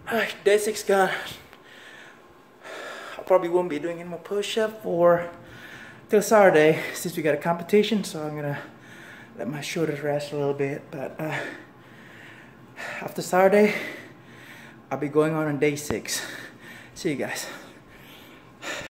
Alright, day 6 gone. I probably won't be doing any more push-up for till Saturday since we got a competition, so I'm gonna let my shoulders rest a little bit. But after Saturday, I'll be going on day 6. See you guys.